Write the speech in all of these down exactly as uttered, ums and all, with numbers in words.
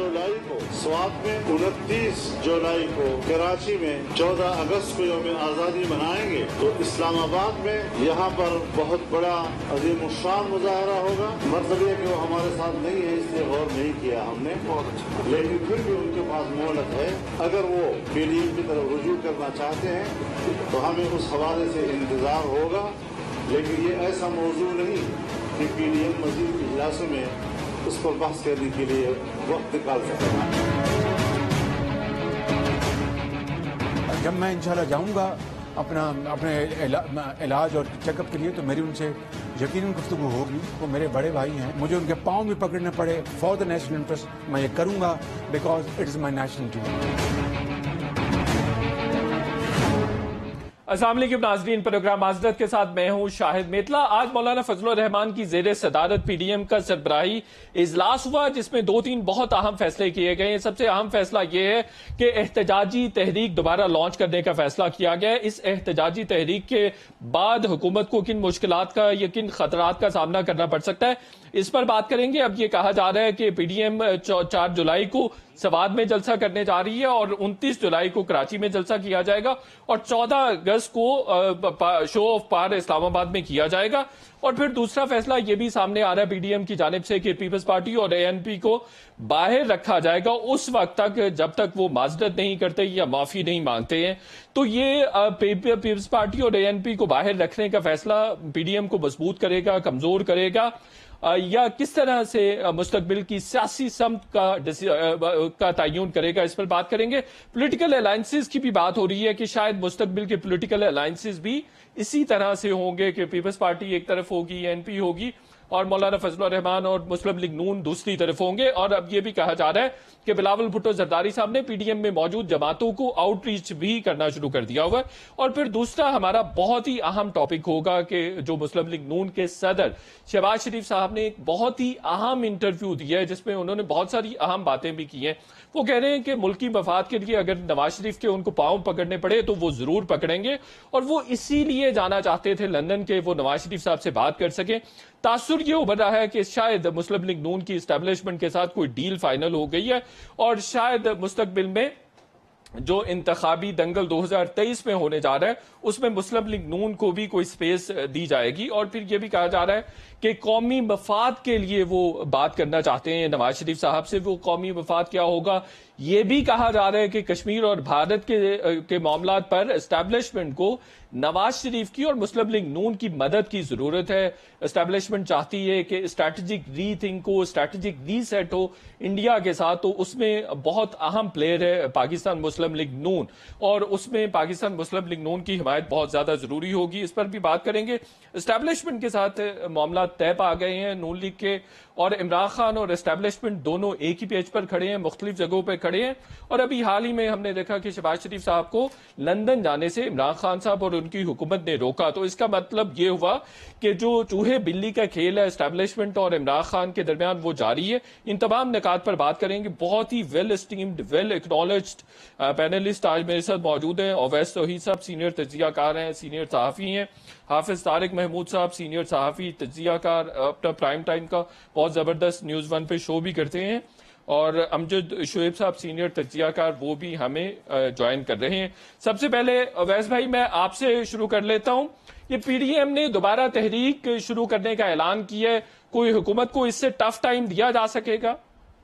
जुलाई को स्वात में, उनतीस जुलाई को कराची में, चौदह अगस्त को यौम आज़ादी मनाएंगे तो इस्लामाबाद में यहाँ पर बहुत बड़ा अजीम शान मुजाहरा होगा। मतलब ये कि वो हमारे साथ नहीं है इसलिए गौर नहीं किया हमने, लेकिन फिर भी उनके पास मोहलत है। अगर वो पीडीएम की तरफ रुजू करना चाहते हैं तो हमें उस हवाले से इंतजार होगा, लेकिन ये ऐसा मौजू नहीं कि पीडीएम मजीद इजलासों में उस पर बहस करने के लिए वक्त निकाल सकेगा। जब मैं इंशाल्लाह जाऊंगा अपना अपने इलाज और चेकअप के लिए तो मेरी उनसे यकीनन गुफ्तगू होगी। वो मेरे बड़े भाई हैं, मुझे उनके पाँव भी पकड़ने पड़े फॉर द नेशनल इंटरेस्ट मैं ये करूंगा, because it is my national duty. अस्सलाम वालेकुम नाज़रीन, प्रोग्राम माज़रत के साथ मैं हूं शाहिद मेतला। आज मौलाना फजलुर रहमान की ज़ेरे सदारत पीडीएम का सरबराही इजलास हुआ जिसमें दो तीन बहुत अहम फैसले किए गए हैं। सबसे अहम फैसला यह है कि एहतजाजी तहरीक दोबारा लॉन्च करने का फैसला किया गया है। इस एहतजाजी तहरीक के बाद हुकूमत को किन मुश्किलात का या किन खतरात का सामना करना पड़ सकता है, इस पर बात करेंगे। अब ये कहा जा रहा है कि पीडीएम चार जुलाई को सवाद में जलसा करने जा रही है और उनतीस जुलाई को कराची में जलसा किया जाएगा और चौदह अगस्त को शो ऑफ पावर इस्लामाबाद में किया जाएगा। और फिर दूसरा फैसला ये भी सामने आ रहा है पीडीएम की जानिब से कि पीपल्स पार्टी और एएनपी को बाहर रखा जाएगा उस वक्त तक जब तक वो माजरत नहीं करते या माफी नहीं मांगते हैं। तो ये पीपल्स पार्टी और एएनपी को बाहर रखने का फैसला पीडीएम को मजबूत करेगा, कमजोर करेगा, या किस तरह से मुस्तकबिल की सियासी समत का का तयन करेगा, इस पर बात करेंगे। पॉलिटिकल अलायंसेस की भी बात हो रही है कि शायद मुस्तकबिल के पॉलिटिकल अलायंसेस भी इसी तरह से होंगे कि पीपल्स पार्टी एक तरफ होगी, एनपी होगी और मौलाना फजलुर रहमान और मुस्लिम लीग नून दूसरी तरफ होंगे। और अब यह भी कहा जा रहा है कि बिलावल भुट्टो जरदारी साहब ने पीडीएम में मौजूद जमातों को आउटरीच भी करना शुरू कर दिया हुआ है। और फिर दूसरा हमारा बहुत ही अहम टॉपिक होगा कि जो मुस्लिम लीग नून के सदर शहबाज शरीफ साहब ने एक बहुत ही अहम इंटरव्यू दिया है जिसमें उन्होंने बहुत सारी अहम बातें भी की हैं। वो कह रहे हैं कि मुल्की मफाद के लिए अगर नवाज शरीफ के उनको पांव पकड़ने पड़े तो वो जरूर पकड़ेंगे और वो इसीलिए जाना चाहते थे लंदन के वो नवाज शरीफ साहब से बात कर सके। तासुर ये उभर रहा है कि शायद मुस्लिम लीग नून की इस्टेब्लिशमेंट के साथ कोई डील फाइनल हो गई है और शायद मुस्तकबिल में जो इंतखाबी दंगल दो हज़ार तेईस में होने जा रहा है उसमें मुस्लिम लीग नून को भी कोई स्पेस दी जाएगी। और फिर यह भी कहा जा रहा है कि कौमी मफाद के लिए वो बात करना चाहते हैं नवाज शरीफ साहब से। वो कौमी मफाद क्या होगा, ये भी कहा जा रहा है कि कश्मीर और भारत के के मामलात पर एस्टैब्लिशमेंट को नवाज शरीफ की और मुस्लिम लीग नून की मदद की जरूरत है। एस्टैब्लिशमेंट चाहती है कि स्ट्रैटेजिक रीथिंक हो, स्ट्रैटेजिक रीसेट हो इंडिया के साथ, तो उसमें बहुत अहम प्लेयर है पाकिस्तान मुस्लिम लीग नून और उसमें पाकिस्तान मुस्लिम लीग नून की हिमायत बहुत ज्यादा जरूरी होगी। इस पर भी बात करेंगे। एस्टैब्लिशमेंट के साथ मामला तय पा गए हैं नून लीग के और इमरान खान और एस्टैब्लिशमेंट दोनों एक ही पेज पर खड़े हैं, मुख्तलिफ जगहों पर खड़े हैं। और अभी हाल ही में हमने देखा कि शहबाज शरीफ साहब को लंदन जाने से इमरान खान साहब और उनकी हुकूमत ने रोका। तो इसका मतलब ये हुआ कि जो चूहे बिल्ली का खेल है एस्टैब्लिशमेंट और इमरान खान के दरमियान वो जारी है। इन तमाम निकात पर बात करेंगे। बहुत ही well esteemed, well acknowledged panelist आज मेरे साथ मौजूद हैं। ओवैस तौहीद साहब सीनियर तज्जियाकार हैं, सीनियर सहाफ़ी हैं। हाफिज तारिक महमूद साहब सीनियर सहाफ़ी तज्जियाकार, अपना प्राइम टाइम का बहुत जबरदस्त न्यूज़ वन पे शो भी करते हैं। और अमजद शुएब साहब सीनियर तज्जियाकार, वो भी हमें ज्वाइन कर रहे हैं। सबसे पहले अवैस भाई मैं आपसे शुरू कर लेता हूं। ये पीडीएम ने दोबारा तहरीक शुरू करने का ऐलान किया है, कोई हुकूमत को इससे टफ टाइम दिया जा सकेगा?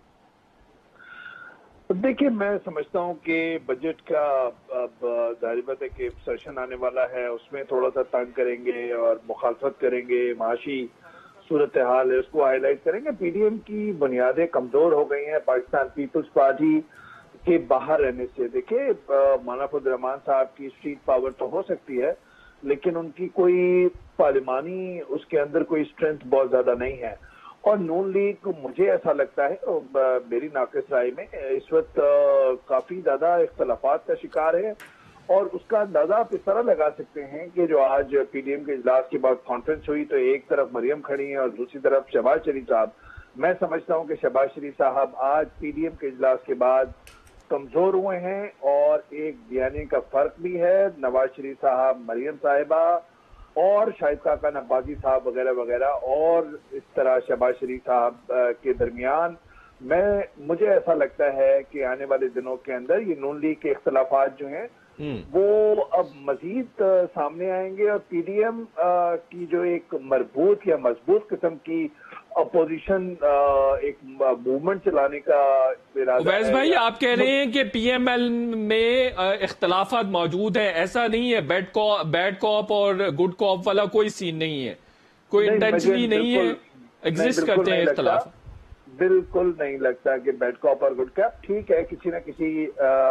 देखिए, मैं समझता हूं कि बजट का अब जाहिर बात है कि सेशन आने वाला है, उसमें थोड़ा सा तंग करेंगे और मुखालफत करेंगे, माशी सूरत हाल है उसको हाईलाइट करेंगे। पीडीएम की बुनियादें कमजोर हो गई हैं पाकिस्तान पीपल्स पार्टी के बाहर रहने से। देखिए, मौलाना फजलुर रहमान साहब की स्ट्रीट पावर तो हो सकती है लेकिन उनकी कोई पार्लिमानी उसके अंदर कोई स्ट्रेंथ बहुत ज्यादा नहीं है। और नून लीग, मुझे ऐसा लगता है मेरी नाक़िस राय में, इस वक्त काफी ज्यादा इख्तलाफात का शिकार है। और उसका अंदाजा आप इस तरह लगा सकते हैं कि जो आज पीडीएम के इजलास के बाद कॉन्फ्रेंस हुई तो एक तरफ मरियम खड़ी है और दूसरी तरफ शहबाज शरीफ साहब। मैं समझता हूं कि शहबाज शरीफ साहब आज पीडीएम के इजलास के बाद कमजोर हुए हैं और एक बयानी का फर्क भी है। नवाज शरीफ साहब, मरियम साहिबा और शाहिद खाका नब्बाजी साहब वगैरह वगैरह और इस तरह शहबाज शरीफ साहब के दरमियान میں مجھے ایسا لگتا ہے کہ آنے والے دنوں کے اندر یہ نون لیگ کے اختلافات جو ہیں وہ اب مزید سامنے آئیں گے، اور پی ڈی ایم کی جو ایک مربوط یا مضبوط قسم کی اپوزیشن ایک موومنٹ چلانے کا ارادہ اویس بھائی آپ کہہ رہے ہیں کہ پی ایم ایل میں اختلافات موجود ہیں، ایسا نہیں ہے بیڈ کاپ بیڈ کاپ اور گڈ کاپ والا کوئی سین نہیں ہے، کوئی انٹینشنلی نہیں ہے، ایگزسٹ کرتے ہیں اختلاف؟ بالکل نہیں لگتا کہ بیڈ کاپ اور گڈ کاپ، ٹھیک ہے کسی نہ کسی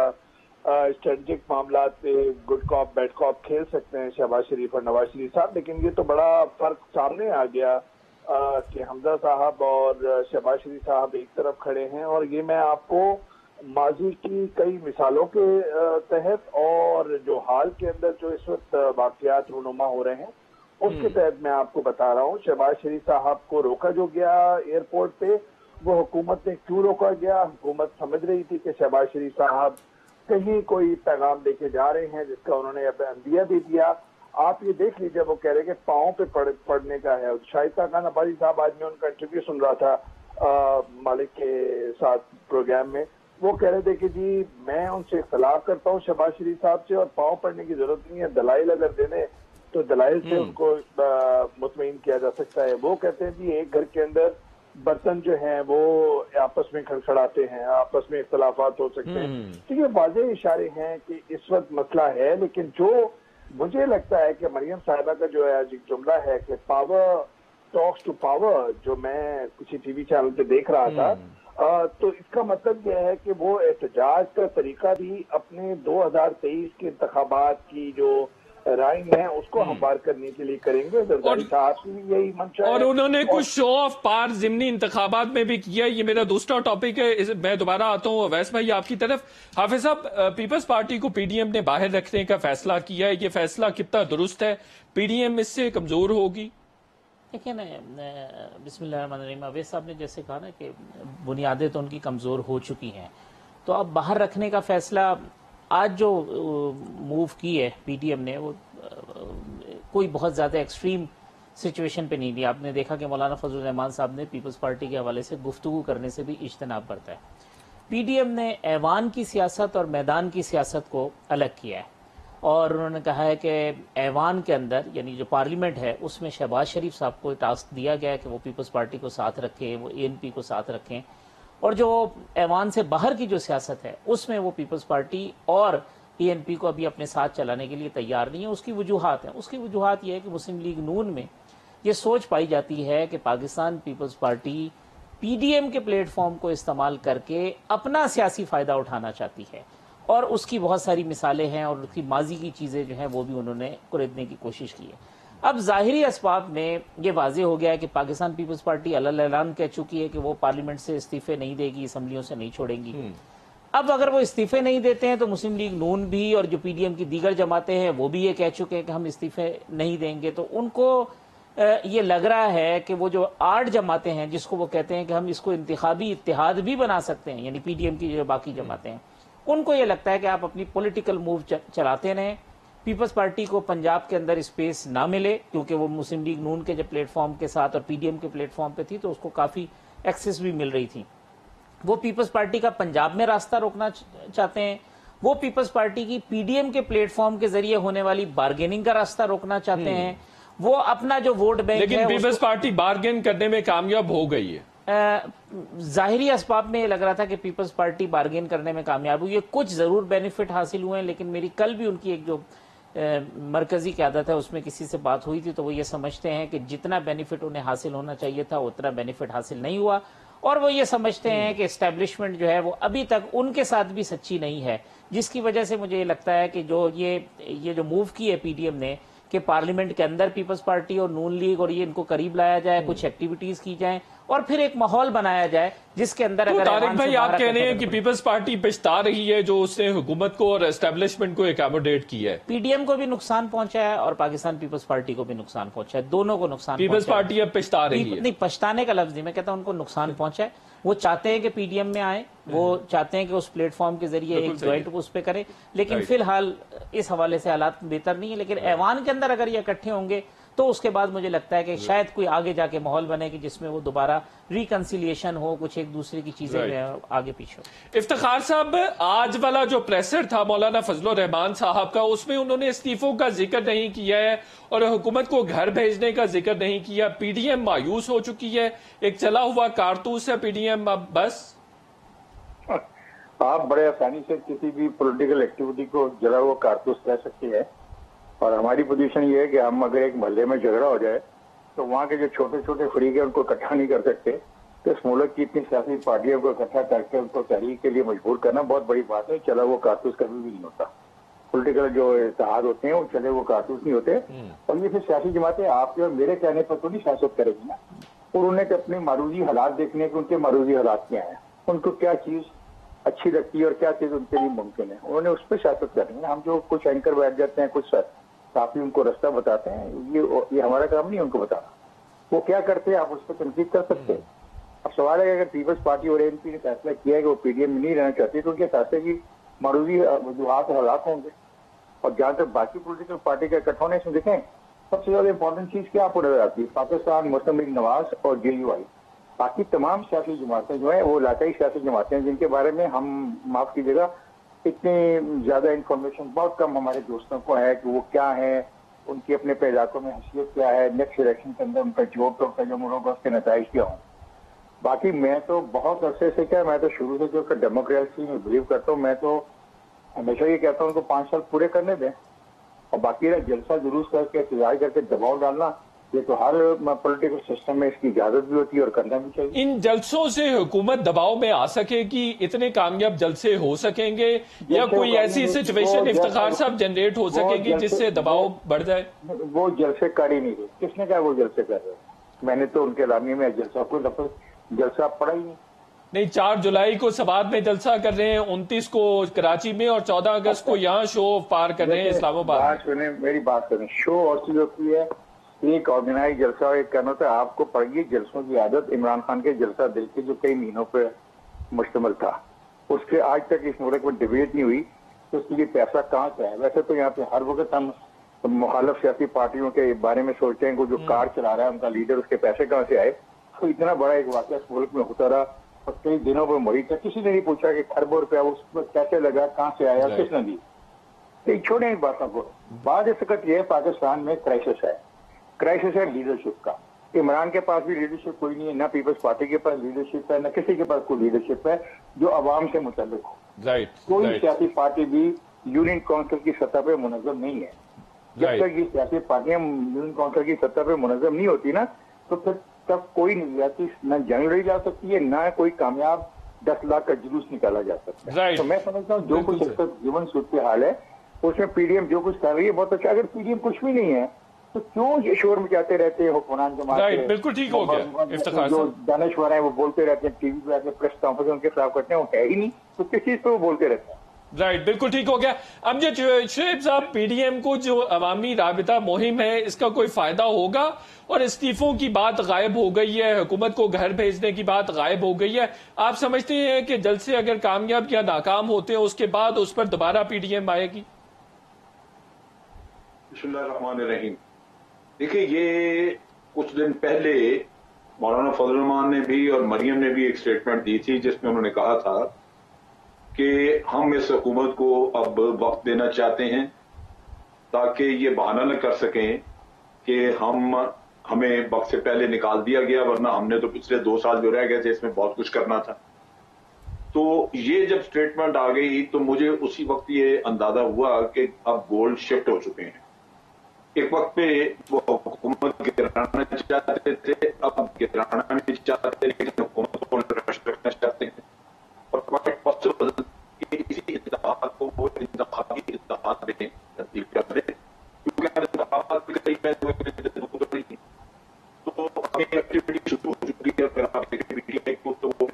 اسٹریٹجک معاملات پہ گڈ کاپ بیڈ کاپ کھیل سکتے ہیں شہباز شریف اور نواز شریف صاحب، لیکن یہ تو بڑا فرق سامنے آ گیا کہ حمزہ صاحب اور شہباز شریف صاحب ایک طرف کھڑے ہیں، اور یہ میں آپ کو ماضی کی کئی مثالوں کے تحت اور جو حال کے اندر جو اس وقت واقعات رونما ہو رہے ہیں اس کے تحت میں آپ کو بتا رہا ہوں۔ شہباز شریف صاحب کو روکا جو گیا ایئرپورٹ پہ، وہ حکومت نے کیوں روکا گیا؟ حکومت سمجھ رہی تھی کہ شہباز شریف صاحب کہیں کوئی پیغام دے کے جا رہے ہیں جس کا انہوں نے اب اندیا دے دیا۔ آپ یہ دیکھ لیجئے، وہ کہہ رہے کہ پاؤں پہ پڑنے کا ہے۔ شائستہ خان عبادی صاحب آج میں ان کا انٹرویو سن رہا تھا مالک کے ساتھ پروگرام میں، وہ کہہ رہے تھے کہ جی میں ان سے اختلاف کرتا ہوں شہباز شریف صاحب سے، اور پاؤں پڑنے کی ضرورت نہیں ہے، دلائل اگر دے دیں تو دلائل سے ان کو مطمئن کیا جا سکتا ہے۔ وہ کہتے ہیں جی ایک گھر کے اندر برتن جو ہیں وہ آپس میں کھڑکھڑاتے ہیں، آپس میں اختلافات ہو سکتے ہیں، تو یہ واضح اشارے ہیں کہ اس وقت مسئلہ ہے۔ لیکن جو مجھے لگتا ہے کہ مریم صاحبہ کا جو ہے آج ایک جملہ ہے کہ پاور ٹاکس ٹو پاور، جو میں کسی ٹی وی چینل پہ دیکھ رہا تھا، تو اس کا مطلب یہ ہے کہ وہ احتجاج کا طریقہ بھی اپنے دو ہزار تیئیس کے انتخابات کی جو رائے ہیں اس کو ہموار کرنے کے لیے کریں گے۔ زرداری صاحب کی بھی یہی منشا ہے، اور انہوں نے کچھ شو آف پار ضمنی انتخابات میں بھی کیا۔ یہ میرا دوسرا ٹاپک ہے، میں دوبارہ آتا ہوں اویس بھائی آپ کی طرف۔ حافظ صاحب، پیپلز پارٹی کو پی ڈی ایم نے باہر رکھنے کا فیصلہ کیا ہے، یہ فیصلہ کتنا درست ہے؟ پی ڈی ایم اس سے کمزور ہوگی؟ دیکھیں نا، بسم اللہ الرحمن الرحیم، اویس صاحب نے جیسے کہا نا کہ بنیادیں تو ان کی کمزور ہو چکی ہیں، تو اب باہر رکھنے کا فیصلہ آج جو موو کی ہے پی ڈی ایم نے، وہ کوئی بہت زیادہ ایکسٹریم سچویشن پہ نہیں لیا۔ آپ نے دیکھا کہ مولانا فضل الرحمان صاحب نے پیپلز پارٹی کے حوالے سے گفتگو کرنے سے بھی اجتناب برتا ہے۔ پی ڈی ایم نے ایوان کی سیاست اور میدان کی سیاست کو الگ کیا ہے، اور انہوں نے کہا ہے کہ ایوان کے اندر یعنی جو پارلیمنٹ ہے اس میں شہباز شریف صاحب کو ٹاسک دیا گیا ہے کہ وہ پیپلز پارٹی کو ساتھ رکھیں، وہ اے این پی کو ساتھ رکھیں، اور جو ایوان سے باہر کی جو سیاست ہے اس میں وہ پیپلز پارٹی اور اے این پی کو ابھی اپنے ساتھ چلانے کے لیے تیار نہیں ہے۔ اس کی وجوہات ہیں، اس کی وجوہات یہ ہے کہ مسلم لیگ نون میں یہ سوچ پائی جاتی ہے کہ Pakistan Peoples Party P D M کے پلیٹ فارم کو استعمال کر کے اپنا سیاسی فائدہ اٹھانا چاہتی ہے، اور اس کی بہت ساری مثالیں ہیں، اور اس کی ماضی کی چیزیں جو ہیں وہ بھی انہوں نے خریدنے کی کوشش کی ہے۔ اب ظاہری اسباب میں یہ واضح ہو گیا ہے کہ پاکستان پیپلز پارٹی علل اعلان کہہ چکی ہے کہ وہ پارلیمنٹ سے استعفے نہیں دے گی، اسمبلیوں سے نہیں چھوڑیں گی۔ اب اگر وہ استعفے نہیں دیتے ہیں تو مسلم لیگ نون بھی اور جو پی ڈی ایم کی دیگر جماعتیں ہیں وہ بھی یہ کہہ چکے ہیں کہ ہم استعفے نہیں دیں گے، تو ان کو یہ لگ رہا ہے کہ وہ جو آٹھ جماعتیں ہیں جس کو وہ کہتے ہیں کہ ہم اس کو انتخابی اتحاد بھی بنا سکتے ہیں، یعنی پی ڈی ایم کی جو باقی جماعتیں ہیں، ان کو یہ لگتا ہے کہ آپ اپنی پولیٹیکل موو چلاتے رہیں، پیپلز پارٹی کو پنجاب کے اندر اسپیس نہ ملے، کیونکہ وہ مسلم لیگ نون کے جو پلیٹ فارم کے ساتھ اور پی ڈی ایم کے پلیٹ فارم پہ تھی تو اس کو کافی ایکسس بھی مل رہی تھی۔ وہ پیپلز پارٹی کا پنجاب میں راستہ روکنا چاہتے ہیں، وہ پیپلز پارٹی کی پی ڈی ایم کے پلیٹ فارم کے ذریعے ہونے والی بارگیننگ کا راستہ روکنا چاہتے ہیں، وہ اپنا جو ووٹ بینک ہے، لیکن پیپلز پارٹی بارگین کرنے میں کامیاب ہو گئی ہے۔ ظاہری اسباب میں یہ لگ رہا تھا کہ پیپلز پارٹی بارگین کرنے میں کامیاب ہوئی ہے، کچھ ضرور بینیفٹ حاصل ہوئے ہیں، لیکن میری کل بھی ان کی ایک جو مرکزی قیادت ہے اس میں کسی سے بات ہوئی تھی تو وہ یہ سمجھتے ہیں کہ جتنا بینیفٹ انہیں حاصل ہونا چاہیے تھا اتنا بینیفٹ حاصل نہیں ہوا، اور وہ یہ سمجھتے ہیں کہ اسٹیبلشمنٹ جو ہے وہ ابھی تک ان کے ساتھ بھی سچی نہیں ہے، جس کی وجہ سے مجھے یہ لگتا ہے کہ جو یہ یہ جو موو کی ہے پی ڈی ایم نے کہ پارلیمنٹ کے اندر پیپلز پارٹی اور نون لیگ اور یہ ان کو قریب لایا جائے، کچھ ایکٹیویٹیز کی جائیں اور پھر ایک ماحول بنایا جائے جس کے اندر اگر طارق بھائی آپ کہہ رہے ہیں کہ پیپلز پارٹی پچھتا رہی ہے جو اس نے حکومت کو اور اسٹیبلشمنٹ کو اکاموڈیٹ کیا ہے، پی ڈی ایم کو بھی نقصان پہنچا ہے اور پاکستان پیپلز پارٹی کو بھی نقصان پہنچا ہے، دونوں کو نقصان پیپلز پارٹی اب پچھتا رہی ہے؟ نہیں، پچھتانے کا لفظ نہیں، میں کہتا ہوں ان کو نقصان پہنچا ہے، وہ چاہتے ہیں کہ پی ڈی ایم میں آئیں، وہ چاہتے ہیں کہ اس پلیٹ فارم کے ذریعے ایک جوائنٹ اس پہ کریں، لیکن فی الحال اس حوالے سے حالات بہتر نہیں ہے، لیکن ایوان کے اندر اگر یہ اکٹھے ہوں گے تو اس کے بعد مجھے لگتا ہے کہ شاید کوئی آگے جا کے ماحول بنے کہ جس میں وہ دوبارہ ریکنسیلیشن ہو, کچھ ایک دوسرے کی چیزیں آگے پیچھے ہو. افتخار صاحب, آج والا جو پریسر تھا مولانا فضل الرحمان صاحب کا, اس میں انہوں نے استعفوں کا ذکر نہیں کیا ہے اور حکومت کو گھر بھیجنے کا ذکر نہیں کیا. پی ڈی ایم مایوس ہو چکی ہے, ایک چلا ہوا کارتوس ہے پی ڈی ایم اب بس. آپ بڑے آسانی سے کسی بھی پولیٹیکل ایکٹیویٹی کو جلا ہوا کارتوس کہہ سکتے ہیں, اور ہماری پوزیشن یہ ہے کہ ہم اگر ایک محلے میں جھگڑا ہو جائے تو وہاں کے جو چھوٹے چھوٹے فریق ہیں ان کو اکٹھا نہیں کر سکتے. تو اس ملک کی اتنی سیاسی پارٹیوں کو اکٹھا کر کے ان کو تحریک کے لیے مجبور کرنا بہت بڑی بات ہے. چلا وہ کارتوس کبھی بھی نہیں ہوتا. پولیٹیکل جو اتحاد ہوتے ہیں وہ چلے وہ کارتوس نہیں ہوتے. اور یہ پھر سیاسی جماعتیں آپ کے اور میرے کہنے پر تو نہیں سیاست کرے گی نا, اور انہیں اپنے معروضی حالات دیکھنے کے ان کے معروضی حالات کیا ہیں, ان کو کیا چیز اچھی لگتی ہے اور کیا چیز ان کے لیے ممکن ہے, انہوں نے اس پہ سیاست کرنی ہے. ہم جو کچھ اینکر بیٹھ جاتے ہیں, کچھ صحافی ان کو رستہ بتاتے ہیں, یہ یہ ہمارا کام نہیں ان کو بتانا. وہ کیا کرتے ہیں آپ اس پہ تنقید کر سکتے ہیں. اب سوال ہے کہ اگر پیپلز پارٹی اور اے این پی نے فیصلہ کیا ہے کہ وہ پی ڈی ایم میں نہیں رہنا چاہتی تو ان کے فیصلے کی معروضی وجوہات اور حالات ہوں گے. اور جہاں تک باقی پولیٹیکل پارٹی کا اکٹھا ہونے اس میں دیکھیں سب سے زیادہ امپورٹنٹ چیز کیا آپ کو نظر آتی ہے؟ پاکستان مسلم لیگ نواز اور جے یو آئی. باقی تمام سیاسی جماعتیں جو ہیں وہ علاقائی سیاسی جماعتیں ہیں جن کے بارے میں ہم معاف کیجیے گا اتنی زیادہ انفارمیشن بہت کم ہمارے دوستوں کو ہے کہ وہ کیا ہیں, ان کی اپنے پہ علاقوں میں حیثیت کیا ہے, نیکسٹ الیکشن کے اندر ان کا جو تجمل ہوگا اس کے نتائج کیا ہوں. باقی میں تو بہت عرصے سے کیا میں تو شروع سے جو کہ ڈیموکریسی میں بلیو کرتا ہوں, میں تو ہمیشہ یہ کہتا ہوں ان کو پانچ سال پورے کرنے دیں, اور باقی رہا جلسہ جلوس کر کے احتجاج کر کے دباؤ ڈالنا, یہ تو ہر پولیٹیکل سسٹم میں اس کی اجازت بھی ہوتی ہے اور کرنا بھی چاہیے. ان جلسوں سے حکومت دباؤ میں آ سکے گی, اتنے کامیاب جلسے ہو سکیں گے, یا کوئی ایسی سچویشن افتخار صاحب جنریٹ ہو سکے گی جس سے دباؤ بڑھ جائے؟ وہ جلسے کر ہی نہیں رہے. کس نے کہا وہ جلسے کر رہے ہیں؟ میں نے تو ان کے اعلامیے میں جلسہ کوئی لفظ جلسہ پڑھا ہی نہیں. نہیں, چار جولائی کو سوات میں جلسہ کر رہے ہیں, انتیس کو کراچی میں, اور چودہ اگست کو یہاں شو پار کر رہے ہیں اسلام آباد. بات سنیں, میری بات سنیں. شو اور چیز ہوتی ہے, ایک آرگنائز جلسہ اور ایک کرنا تھا. آپ کو پڑ گئی جلسوں کی عادت. عمران خان کے جلسہ دل کے جو کئی مہینوں پہ مشتمل تھا, اس کے آج تک اس ملک میں ڈبیٹ نہیں ہوئی تو اس کے لیے پیسہ کہاں سے ہے؟ ویسے تو یہاں پہ ہر وقت ہم مخالف سیاسی پارٹیوں کے بارے میں سوچتے ہیں کہ جو کار چلا رہا ہے ان کا لیڈر, اس کے پیسے کہاں سے آئے. تو اتنا بڑا ایک واقعہ اس ملک میں ہوتا رہا اور کئی دنوں پر مری تھا, کسی نے نہیں پوچھا کہ اربوں روپیہ اس پر کیسے لگا, کہاں سے آیا, کس نے دی. چھوڑیں ان باتوں کو. بعد اس وقت یہ پاکستان میں کرائسس ہے. کرائسس ہے لیڈرشپ کا. عمران کے پاس بھی لیڈرشپ کوئی نہیں ہے, نہ پیپلز پارٹی کے پاس لیڈرشپ ہے, نہ کسی کے پاس کوئی لیڈرشپ ہے جو عوام سے متعلق ہو. کوئی سیاسی پارٹی بھی یونین کونسل کی سطح پہ منظم نہیں ہے. جب تک یہ سیاسی پارٹیاں یونین کونسل کی سطح پہ منظم نہیں ہوتی نا, تو پھر تب کوئی نظریاتی نہ جنگ لڑی جا سکتی ہے, نہ کوئی کامیاب دس لاکھ کا جلوس نکالا جا سکتا ہے. تو میں سمجھتا ہوں جو کچھ اس وقت جیون صورتحال ہے اس میں پی ڈی ایم جو کچھ کر رہی ہے بہت اچھا. اگر پی ڈی ایم کچھ بھی نہیں ہے تو کیوں یہ شور مچاتے رہتے ہیں حکمران جماعت؟ بالکل ٹھیک ہو گیا. جو دانشور ہیں وہ بولتے رہتے ہیں, ٹی وی پہ آ کے پریس کانفرنس ان کے خلاف کرتے ہیں, وہ ہے ہی نہیں, تو کس چیز پہ وہ بولتے رہتے ہیں؟ رائٹ, بالکل ٹھیک ہو گیا. اب جو شعیب صاحب, پی ڈی ایم کو جو عوامی رابطہ مہم ہے اس کا کوئی فائدہ ہوگا؟ اور استعفوں کی بات غائب ہو گئی ہے, حکومت کو گھر بھیجنے کی بات غائب ہو گئی ہے. آپ سمجھتے ہیں کہ جلسے اگر کامیاب یا ناکام ہوتے ہیں اس کے بعد اس پر دوبارہ پی ڈی ایم آئے گی؟ بسم اللہ الرحمن الرحیم. دیکھیں, یہ کچھ دن پہلے مولانا فضل الرحمان نے بھی اور مریم نے بھی ایک سٹیٹمنٹ دی تھی جس میں انہوں نے کہا تھا کہ ہم اس حکومت کو اب وقت دینا چاہتے ہیں تاکہ یہ بہانہ نہ کر سکیں کہ ہم ہمیں وقت سے پہلے نکال دیا گیا, ورنہ ہم نے تو پچھلے دو سال جو رہ گئے تھے اس میں بہت کچھ کرنا تھا. تو یہ جب سٹیٹمنٹ آ گئی تو مجھے اسی وقت یہ اندازہ ہوا کہ اب گول شفٹ ہو چکے ہیں. ایک وقت پہ وہ حکومت گرانا چاہتے تھے, اب گرانا نہیں چاہتے لیکن حکومت کو رکھنا چاہتے ہیں. اور پاسبل کہ اسی اتحاد کو وہ انتخابی اتحاد میں تبدیل کر دیں, کیونکہ انتخابات کئی پہلے تھی تو ہمیں ایکٹیویٹی شروع ہو چکی ہے. پھر آپ ایکٹیویٹی کو تو وہ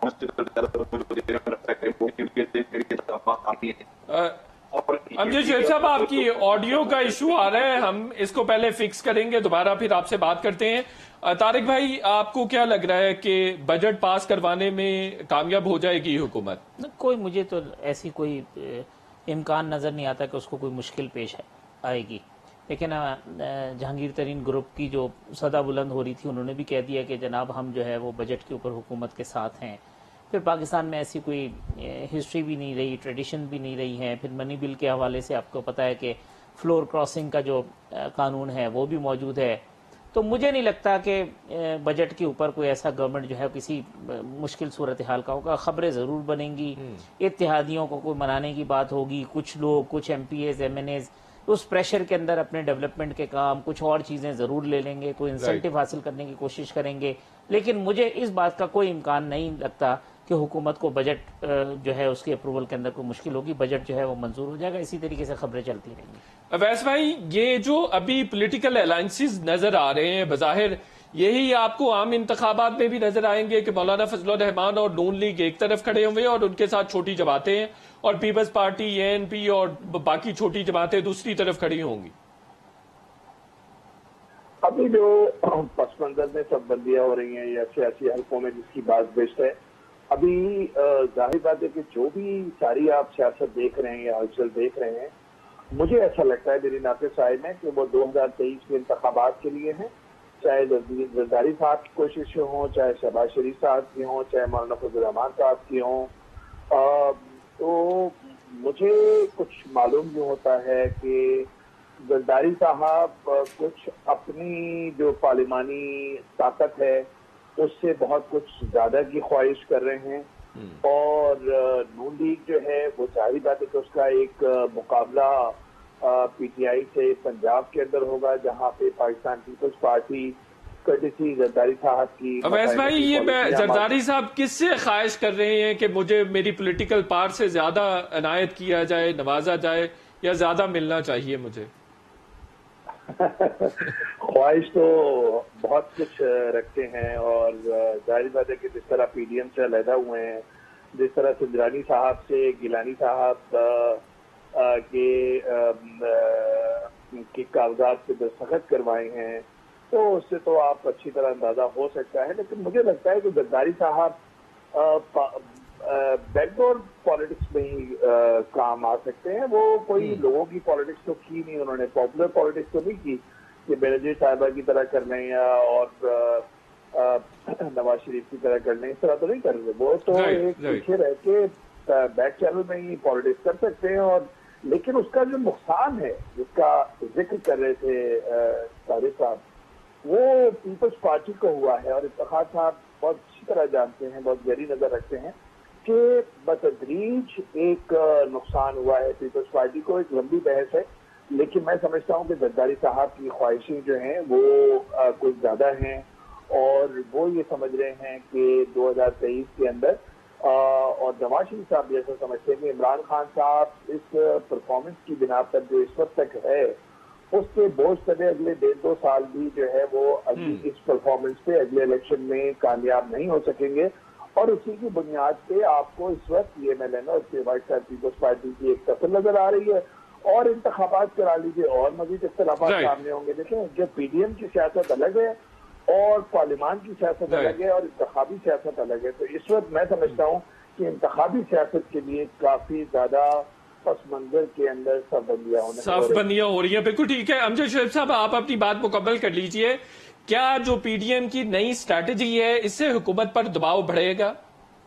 اب جو شعیب صاحب آپ کی آڈیو کا ایشو آ رہا ہے, ہم اس کو پہلے فکس کریں گے, دوبارہ پھر آپ سے بات کرتے ہیں. طارق بھائی, آپ کو کیا لگ رہا ہے کہ بجٹ پاس کروانے میں کامیاب ہو جائے گی حکومت؟ کوئی مجھے تو ایسی کوئی امکان نظر نہیں آتا کہ اس کو کوئی مشکل پیش آئے گی. لیکن جہانگیر ترین گروپ کی جو صدا بلند ہو رہی تھی انہوں نے بھی کہہ دیا کہ جناب ہم جو ہے وہ بجٹ کے اوپر حکومت کے ساتھ ہیں. پھر پاکستان میں ایسی کوئی ہسٹری بھی نہیں رہی, ٹریڈیشن بھی نہیں رہی ہے. پھر منی بل کے حوالے سے آپ کو پتہ ہے کہ فلور کراسنگ کا جو قانون ہے وہ بھی موجود ہے. تو مجھے نہیں لگتا کہ بجٹ کے اوپر کوئی ایسا گورنمنٹ جو ہے کسی مشکل صورتحال کا ہوگا. خبریں ضرور بنیں گی, اتحادیوں کو کوئی منانے کی بات ہوگی, کچھ لوگ کچھ M P As M N As اس پریشر کے اندر اپنے ڈیولپمنٹ کے کام کچھ اور چیزیں ضرور لے لیں گے, کوئی انسینٹیو حاصل کرنے کی کوشش کریں گے. لیکن مجھے اس بات کا کوئی امکان نہیں لگتا کہ حکومت کو بجٹ جو ہے اس کے اپروول کے اندر کوئی مشکل ہوگی. بجٹ جو ہے وہ منظور ہو جائے گا. اسی طریقے سے خبریں چلتی رہیں گی. اویس بھائی, یہ جو ابھی پولیٹیکل الائنسز نظر آ رہے ہیں بظاہر یہی آپ کو عام انتخابات میں بھی نظر آئیں گے کہ مولانا فضل الرحمان اور نون لیگ ایک طرف کھڑے ہوئے اور ان کے ساتھ چھوٹی جماعتیں ہیں اور Peoples Party, A N P اور باقی چھوٹی جماعتیں دوسری طرف کھڑی ہوں گی. ابھی جو پس منظر میں سب بندیاں ہو رہی ہیں یا سیاسی حلقوں میں جس کی بات بیشت ہے, ابھی ظاہر بات ہے کہ جو بھی ساری آپ سیاست دیکھ رہے ہیں یا ہلچل دیکھ رہے ہیں, مجھے ایسا لگتا ہے میری ناقص رائے میں کہ وہ دو ہزار تیئیس کے انتخابات کے لیے ہیں. چاہے زرداری صاحب کی کوششیں ہوں, چاہے شہباز شریف صاحب کی ہوں, چاہے مولانا فضل الرحمان صاحب کی ہوں. تو مجھے کچھ معلوم یہ ہوتا ہے کہ زرداری صاحب کچھ اپنی جو پارلیمانی طاقت ہے اس سے بہت کچھ زیادہ کی خواہش کر رہے ہیں, اور نون لیگ جو ہے وہ ظاہری بات ہے کہ اس کا ایک مقابلہ پی ٹی آئی سے پنجاب کے اندر ہوگا جہاں پہ Pakistan Peoples Party courtesy Zardari صاحب کی. اویس بھائی, یہ زرداری صاحب کس سے خواہش کر رہے ہیں کہ مجھے میری پولیٹیکل پار سے زیادہ عنایت کیا جائے, نوازا جائے یا زیادہ ملنا چاہیے مجھے؟ خواہش تو بہت کچھ رکھتے ہیں, اور ظاہر بات ہے کہ جس طرح پی ڈی ایم سے علیحدہ ہوئے ہیں, جس طرح سندرانی صاحب سے گیلانی صاحب کے کاغذات پہ دستخط کروائے ہیں, تو اس سے تو آپ اچھی طرح اندازہ ہو سکتا ہے. لیکن مجھے لگتا ہے کہ زرداری صاحب بیک ڈور پالیٹکس میں ہی کام آ سکتے ہیں. وہ کوئی لوگوں کی پالیٹکس تو کی نہیں, انہوں نے پاپولر پالیٹکس تو نہیں کی کہ بینظیر صاحبہ کی طرح کر لیں یا اور نواز شریف کی طرح کر لیں, اس طرح تو نہیں کر رہے. وہ تو ایک پیچھے رہ کے بیک چینل میں ہی پالیٹکس کر سکتے ہیں. اور لیکن اس کا جو نقصان ہے جس کا ذکر کر رہے تھے طارق صاحب, وہ پیپلز پارٹی کو ہوا ہے. اور افتخار صاحب بہت اچھی طرح جانتے ہیں, بہت گہری نظر رکھتے ہیں کہ بتدریج ایک نقصان ہوا ہے پیپلز پارٹی کو. ایک لمبی بحث ہے, لیکن میں سمجھتا ہوں کہ زرداری صاحب کی خواہشیں جو ہیں وہ کچھ زیادہ ہیں, اور وہ یہ سمجھ رہے ہیں کہ دو ہزار تیئیس کے اندر, اور نواز شریف صاحب جیسا سمجھتے ہیں کہ عمران خان صاحب اس پرفارمنس کی بنا پر جو اس وقت تک ہے اس کے بوجھ تلے اگلے ڈیڑھ دو سال بھی جو ہے وہ اگلی اس پرفارمنس پہ اگلے الیکشن میں کامیاب نہیں ہو سکیں گے. اور اسی کی بنیاد پہ آپ کو اس وقت یہ میں لینا اس کے وائٹ سائڈ پیپلز پارٹی کی ایک سفر نظر آ رہی ہے, اور انتخابات کرا لیجیے اور مزید اختلافات سامنے ہوں گے. دیکھیں جو پی ڈی ایم کی سیاست الگ ہے اور پارلیمان کی سیاست الگ ہے اور انتخابی سیاست الگ ہے. تو اس وقت میں سمجھتا ہوں کہ انتخابی سیاست کے لیے کافی زیادہ پس منظر کے اندر صاف بندیاں ہونے صاف بندیاں ہو رہی ہیں. بالکل ٹھیک ہے. امجد شعیب صاحب, آپ اپنی بات مکمل کر لیجئے. کیا جو پی ڈی ایم کی نئی اسٹریٹجی ہے اس سے حکومت پر دباؤ بڑھے گا؟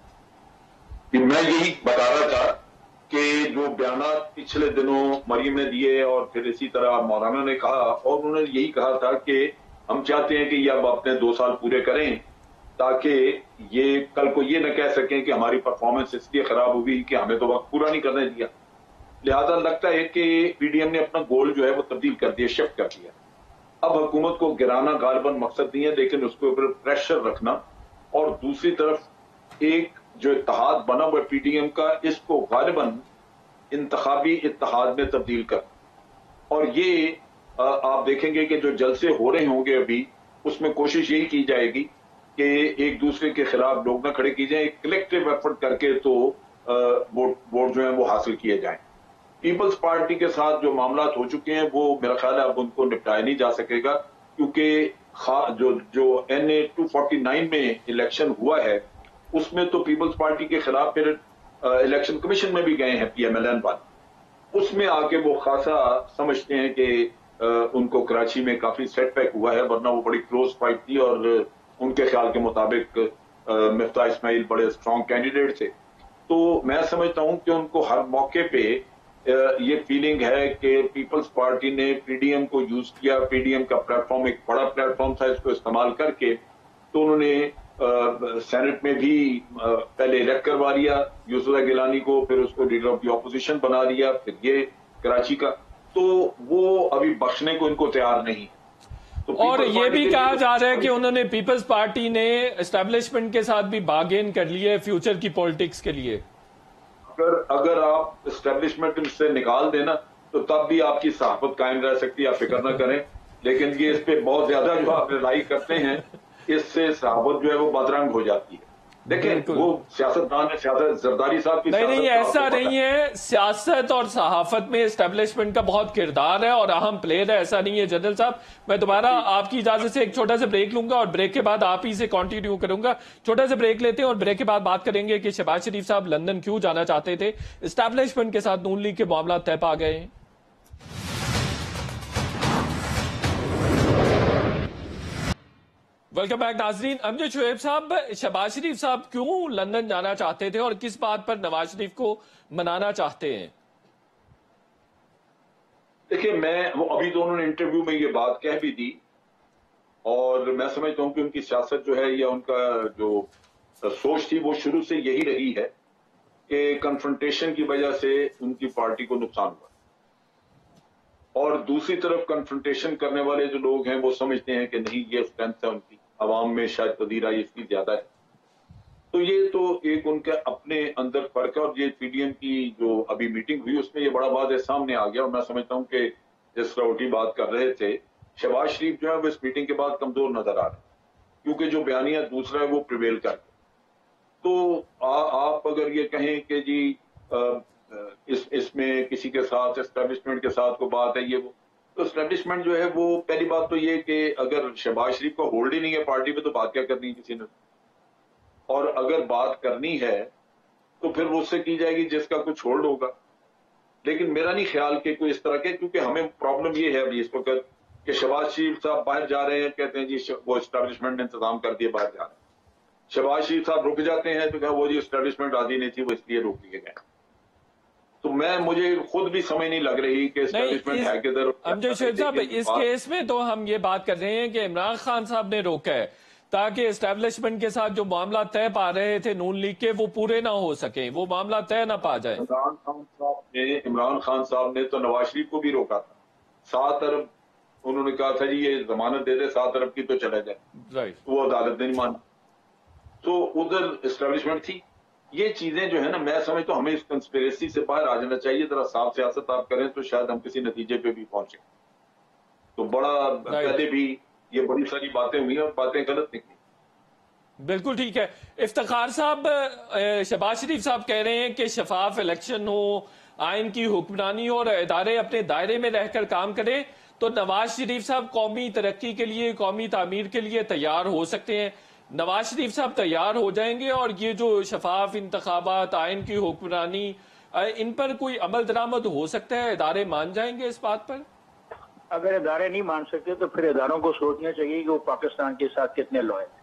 میں یہی بتا رہا تھا کہ جو بیانات پچھلے دنوں مریم نے دیے اور پھر اسی طرح مولانا نے کہا, اور انہوں نے یہی کہا تھا کہ ہم چاہتے ہیں کہ یہ اب اپنے دو سال پورے کریں تاکہ یہ کل کو یہ نہ کہہ سکیں کہ ہماری پرفارمنس اس لیے خراب ہوئی کہ ہمیں تو وقت پورا نہیں کرنے دیا. لہذا لگتا ہے کہ پی ڈی ایم نے اپنا گول جو ہے وہ تبدیل کر دیا, شفٹ کر دیا. اب حکومت کو گرانا غالباً مقصد نہیں ہے, لیکن اس کے اوپر پریشر رکھنا, اور دوسری طرف ایک جو اتحاد بنا ہوا پی ڈی ایم کا اس کو غالباً انتخابی اتحاد میں تبدیل کر. اور یہ آپ دیکھیں گے کہ جو جلسے ہو رہے ہوں گے ابھی, اس میں کوشش یہی کی جائے گی کہ ایک دوسرے کے خلاف لوگ نہ کھڑے کی جائیں, ایک کلیکٹیو ایفرٹ کر کے تو ووٹ جو ہیں وہ حاصل کیے جائیں. پیپلز پارٹی کے ساتھ جو معاملات ہو چکے ہیں وہ میرا خیال ہے اب ان کو نپٹایا نہیں جا سکے گا, کیونکہ جو جو N A two forty nine میں الیکشن ہوا ہے اس میں تو پیپلز پارٹی کے خلاف پھر الیکشن کمیشن میں بھی گئے ہیں پی ایم ایل این والے. اس میں آ کے وہ خاصا سمجھتے ہیں کہ उनको कराची में काफी सेटबैक हुआ है, वरना वो बड़ी क्लोज फाइट थी और उनके ख्याल के मुताबिक मिफ्ता इस्माइल बड़े स्ट्रॉन्ग कैंडिडेट थे। तो मैं समझता हूं कि उनको हर मौके पे ये फीलिंग है कि पीपल्स पार्टी ने पीडीएम को यूज किया, पीडीएम का प्लेटफॉर्म एक बड़ा प्लेटफॉर्म था, इसको इस्तेमाल करके तो उन्होंने सेनेट में भी आ, पहले इलेक्ट करवा लिया यूसुफ गिलानी को, फिर उसको लीडर ऑफ द ऑपोजिशन बना लिया, फिर ये कराची का, तो वो अभी बख्शने को इनको तैयार नहीं। तो और ये भी कहा जा रहा है कि उन्होंने पीपल्स पार्टी ने एस्टेब्लिशमेंट के साथ भी बार्गेन कर लिए फ्यूचर की पॉलिटिक्स के लिए। अगर अगर आप एस्टेब्लिशमेंट से निकाल देना तो तब भी आपकी सहाफत कायम रह सकती है, आप फिक्र न करें। लेकिन ये इस पे बहुत ज्यादा जो आप रिलाई करते हैं, इससे सहाफत जो है वो बदरंग हो जाती है। देखिए वो सियासतदान है, सियासत जरदारी साहब की नहीं नहीं ऐसा नहीं है, सियासत और सहाफत में एस्टेब्लिशमेंट का बहुत किरदार है और अहम प्लेयर है, ऐसा नहीं है। जनरल साहब मैं दोबारा आपकी इजाजत से एक छोटा सा ब्रेक लूंगा और ब्रेक के बाद आप ही से कंटिन्यू करूंगा। छोटा सा ब्रेक लेते हैं और ब्रेक के बाद बात करेंगे कि शहबाज शरीफ साहब लंदन क्यों जाना चाहते थे, एस्टेब्लिशमेंट के साथ नून लीग के मामला तय पा गए हैं। वेलकम बैक नाजरीन। अमजद शुएब साहब, शहबाज शरीफ साहब क्यों लंदन जाना चाहते थे और किस बात पर नवाज शरीफ को मनाना चाहते हैं? देखिए मैं वो अभी तो उन्होंने इंटरव्यू में ये बात कह भी दी और मैं समझता हूं कि उनकी सियासत जो है या उनका जो सोच थी वो शुरू से यही रही है कि कन्फ्रंटेशन की वजह से उनकी पार्टी को नुकसान हुआ, और दूसरी तरफ कन्फ्रंटेशन करने वाले जो लोग हैं वो समझते हैं कि नहीं ये स्ट्रेंथ है उनकी, अवाम में शायद पदीरा इसकी ज्यादा है। तो ये तो एक उनके अपने अंदर फर्क है। और ये पीडीएम की जो अभी मीटिंग हुई उसमें ये बड़ा बात सामने आ गया और मैं समझता हूं कि जिस रावटी बात कर रहे थे, शहबाज शरीफ जो है वो इस मीटिंग के बाद कमजोर नजर आ रहे हैं क्योंकि जो बयानिया दूसरा है वो प्रिवेल कर। तो आ, आप अगर ये कहें कि जी आ, इस इसमें किसी के साथ एस्टेब्लिशमेंट के साथ को बात है ये वो, तो एस्टेब्लिशमेंट जो है वो पहली बात तो ये कि अगर शहबाज शरीफ को होल्ड ही नहीं है पार्टी पे तो बात क्या करनी है किसी ने, और अगर बात करनी है तो फिर वो उससे की जाएगी जिसका कुछ होल्ड होगा। लेकिन मेरा नहीं ख्याल कि कोई इस तरह के, क्योंकि हमें प्रॉब्लम ये है अभी इस वक्त कि शहबाज शरीफ साहब बाहर जा रहे हैं, कहते हैं जी वो एस्टेब्लिशमेंट ने इंतजाम कर दिया बाहर जा रहे हैं। शहबाज शरीफ साहब रुक जाते हैं तो क्या वो जी एस्टेब्लिशमेंट राजी नहीं थी वो इसलिए रोक लिए गए। तो मैं मुझे खुद भी समझ नहीं लग रही कि एस्टेब्लिशमेंट है किधर। अमजद शुएब साहब इस केस में तो हम ये बात कर रहे हैं कि इमरान खान साहब ने रोका है ताकि एस्टेब्लिशमेंट के साथ जो मामला तय पा रहे थे नून लीग के वो पूरे ना हो सके, वो मामला तय ना पा जाए। इमरान खान साहब ने इमरान खान साहब ने तो नवाज शरीफ को भी रोका था। सात अरब उन्होंने कहा था जी ये जमानत दे दे, सात अरब की तो चला जाए, राइट, वो अदालत ने नहीं माना, तो उधर एस्टेब्लिशमेंट थी। ये चीजें जो है ना, मैं समझता हूं हमें इस कंस्पिरेसी से बाहर आ जाना चाहिए। जरा साफ सियासत आप करें तो शायद हम किसी नतीजे पे भी पहुंचे। तो बड़ा पहले भी ये बड़ी सारी बातें हुई और बातें गलत निकली। बिल्कुल ठीक है। इफ्तिखार साहब, शहबाज शरीफ साहब कह रहे हैं कि शफाफ इलेक्शन हो, आइन की हुक्मरानी हो और इदारे अपने दायरे में रहकर काम करें, तो नवाज शरीफ साहब कौमी तरक्की के लिए, कौमी तामीर के लिए तैयार हो सकते हैं। नवाज शरीफ साहब तैयार हो जाएंगे और ये जो शफाफ इंतखाबात, आइन की हुक्मरानी, इन पर कोई अमल दरामद हो सकता है, इदारे मान जाएंगे इस बात पर? अगर इदारे नहीं मान सकते तो फिर इदारों को सोचना चाहिए कि वो पाकिस्तान के साथ कितने लॉयल हैं।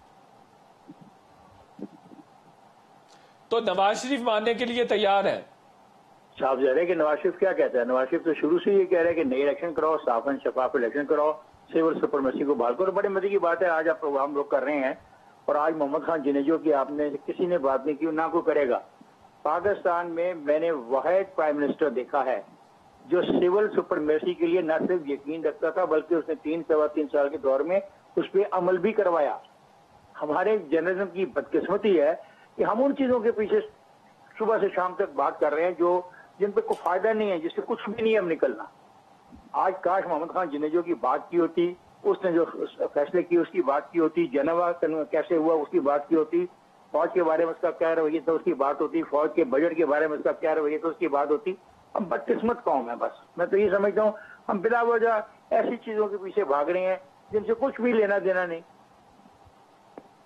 तो नवाज शरीफ मानने के लिए तैयार है? साफ जा रहा है कि नवाज शरीफ क्या कहता है। नवाज शरीफ तो शुरू से ये कह रहा है कि नई इलेक्शन कराओ, साफ एंड शफाफ इलेक्शन कराओ, सिविल सुपरमेसी को बहाल करो। बड़े मजे की बात है आज आप प्रोग्राम लोग कर रहे हैं और आज मोहम्मद खान जिनेजो की आपने किसी ने बात नहीं की, ना कोई करेगा। पाकिस्तान में मैंने वाहिद प्राइम मिनिस्टर देखा है जो सिविल सुपरमेसी के लिए न सिर्फ यकीन रखता था बल्कि उसने तीन सवा तीन साल के दौर में उस पर अमल भी करवाया। हमारे जर्नलिज्म की बदकिस्मती है कि हम उन चीजों के पीछे सुबह से शाम तक बात कर रहे हैं जो जिन पे कोई फायदा नहीं है, जिससे कुछ भी नहीं है हम निकलना। आज काश मोहम्मद खान जिनेजो की बात की होती, उसने जो फैसले किए उसकी बात की होती, जनवा कैसे हुआ उसकी बात की होती, फौज के बारे में उसका क्या रवैया था उसकी बात होती, फौज के बजट के बारे में उसका क्या रवैया था उसकी बात होती। हम बदकिस्मत कौम है। बस मैं तो ये समझता हूँ हम बिला वजह ऐसी चीजों के पीछे भाग रहे हैं जिनसे कुछ भी लेना देना नहीं।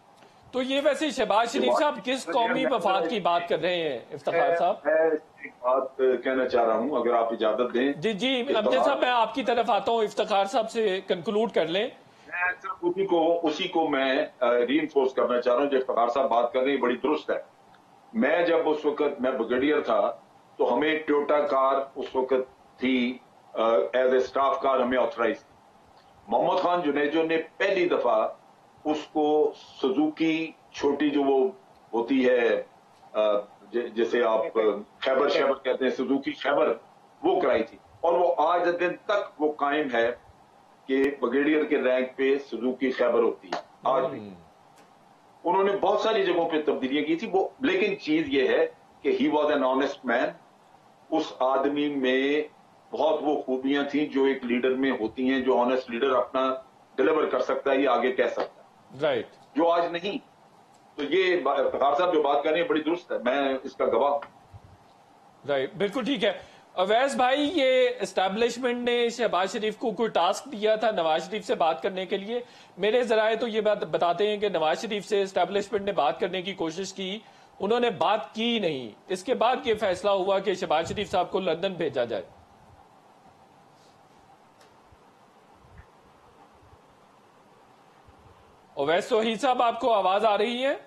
तो ये वैसे शहबाज शरीफ साहब किस कौमी मफाद की बात कर रहे हैं इफ्तिखार साहब? मैं एक बात कहना चाह रहा हूं, अगर आप इजाजत दें। जी जी अमजद साहब, मैं आपकी तरफ आता हूं, इफ्तिखार साहब से कंक्लूड कर लें। मैं सिर्फ उसी को उसी को मैं रीइंफोर्स करना चाह रहा हूं जो इफ्तिखार साहब बात कर रहे हैं, बड़ी दुरुस्त है। मैं जब उस वक्त मैं ब्रिगेडियर था तो हमें टोयोटा कार उस वक्त थी एज ए स्टाफ कार, हमें ऑथराइज थी। मोहम्मद खान जुनेजो ने पहली दफा उसको सुजुकी छोटी जो वो होती है जैसे आप खैबर शैबर कहते हैं, सुजुकी खैबर, वो कराई थी। और वो आज दिन तक वो कायम है कि ब्रिगेडियर के रैंक पे सुजुकी खैबर होती है आज भी। उन्होंने बहुत सारी जगहों पे तब्दीलियां की थी वो, लेकिन चीज ये है कि he was an honest man. उस आदमी में बहुत वो खूबियां थी जो एक लीडर में होती हैं, जो ऑनेस्ट लीडर अपना डिलीवर कर सकता है, ये आगे कह सकता है, राइट right. जो आज नहीं। तो ये इफ्तिखार साहब जो बात कर रहे हैं बड़ी दुरुस्त है, मैं इसका गवाह। Right right. बिल्कुल ठीक है। अवैस भाई, ये एस्टैब्लिशमेंट ने शहबाज शरीफ को कोई टास्क दिया था नवाज शरीफ से बात करने के लिए? मेरे जराए तो ये बात बताते हैं कि नवाज शरीफ से एस्टैब्लिशमेंट ने बात करने की कोशिश की, उन्होंने बात की नहीं। इसके बाद ये फैसला हुआ कि शहबाज शरीफ साहब को लंदन भेजा जाए। अवैस तौहीद साहब, आपको आवाज आ रही है?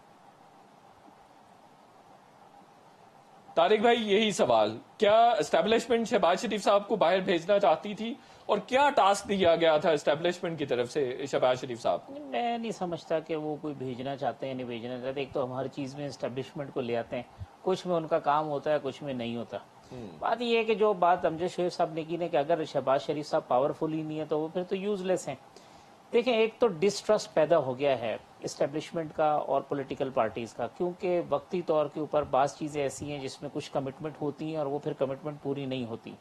तारिक भाई, यही सवाल, क्या एस्टैब्लिशमेंट शहबाज शरीफ साहब को बाहर भेजना चाहती थी और क्या टास्क दिया गया था एस्टैब्लिशमेंट की तरफ से शहबाज शरीफ साहब? मैं नहीं समझता कि वो कोई भेजना चाहते हैं, नहीं भेजना चाहते। एक तो हम हर चीज में एस्टैब्लिशमेंट को ले आते हैं, कुछ में उनका काम होता है, कुछ में नहीं होता। बात ये है कि जो बात अमजद शरीफ साहब ने की ना कि अगर शहबाज शरीफ साहब पावरफुल ही नहीं है तो वो फिर तो यूजलेस हैं। देखें, एक तो डिस्ट्रस्ट पैदा हो गया है इस्टेब्लिशमेंट का और पॉलिटिकल पार्टीज का, क्योंकि वक्ती तौर के ऊपर बास चीज़ें ऐसी हैं जिसमें कुछ कमिटमेंट होती हैं और वो फिर कमिटमेंट पूरी नहीं होती,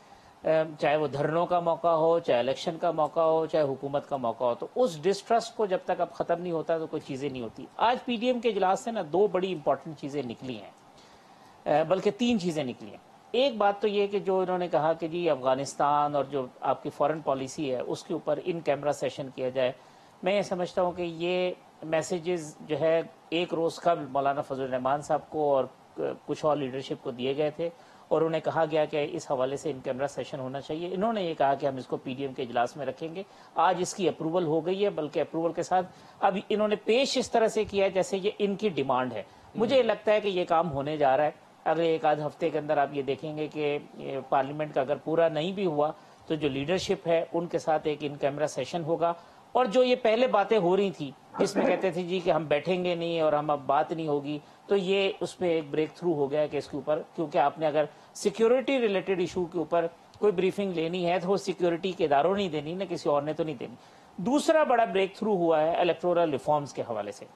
चाहे वो धरनों का मौका हो, चाहे इलेक्शन का मौका हो, चाहे हुकूमत का मौका हो। तो उस डिस्ट्रस्ट को जब तक अब ख़त्म नहीं होता तो कोई चीज़ें नहीं होती। आज पी डी एम के इजलास से ना दो बड़ी इंपॉर्टेंट चीज़ें निकली हैं, बल्कि तीन चीज़ें निकली हैं। एक बात तो ये कि जो इन्होंने कहा कि जी अफगानिस्तान और जो आपकी फॉरेन पॉलिसी है उसके ऊपर इन कैमरा सेशन किया जाए। मैं ये समझता हूँ कि ये मैसेजेस जो है एक रोज़ कबल मौलाना फजल रहमान साहब को और कुछ और लीडरशिप को दिए गए थे और उन्हें कहा गया कि इस हवाले से इन कैमरा सेशन होना चाहिए। इन्होंने ये कहा कि हम इसको पी डी एम के इजलास में रखेंगे। आज इसकी अप्रूवल हो गई है, बल्कि अप्रूवल के साथ अब इन्होंने पेश इस तरह से किया है जैसे ये इनकी डिमांड है। मुझे लगता है कि ये काम होने जा रहा है। अगले एक आध हफ्ते के अंदर आप ये देखेंगे कि पार्लियामेंट का अगर पूरा नहीं भी हुआ तो जो लीडरशिप है उनके साथ एक इन कैमरा सेशन होगा। और जो ये पहले बातें हो रही थी जिसमें कहते थे जी कि हम बैठेंगे नहीं और हम अब बात नहीं होगी, तो ये उसमें एक ब्रेक थ्रू हो गया कि इसके ऊपर, क्योंकि आपने अगर सिक्योरिटी रिलेटेड इशू के ऊपर कोई ब्रीफिंग लेनी है तो वो सिक्योरिटी के इदारों नहीं देनी ना, किसी और ने तो नहीं देनी। दूसरा बड़ा ब्रेक थ्रू हुआ है इलेक्टोरल रिफॉर्म्स के हवाले से।